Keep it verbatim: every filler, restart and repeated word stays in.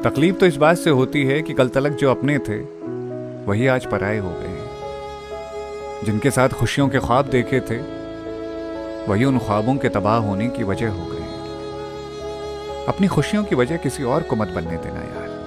तकलीफ तो इस बात से होती है कि कल तलक जो अपने थे वही आज पराए हो गए हैं। जिनके साथ खुशियों के ख्वाब देखे थे वही उन ख्वाबों के तबाह होने की वजह हो गए। अपनी खुशियों की वजह किसी और को मत बनने देना यार।